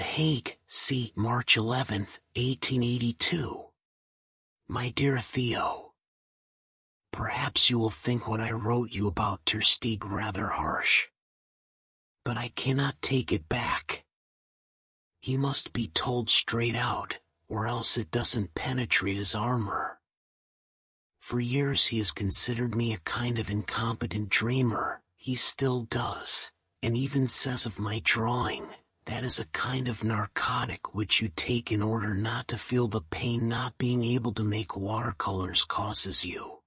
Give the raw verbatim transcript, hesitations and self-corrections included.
Hague, see March eleventh, eighteen eighty-two. My dear Theo, perhaps you will think what I wrote you about Tersteeg rather harsh. But I cannot take it back. He must be told straight out, or else it doesn't penetrate his armour. For years he has considered me a kind of incompetent dreamer. He still does, and even says of my drawing, that is a kind of narcotic which you take in order not to feel the pain not being able to make watercolours causes you.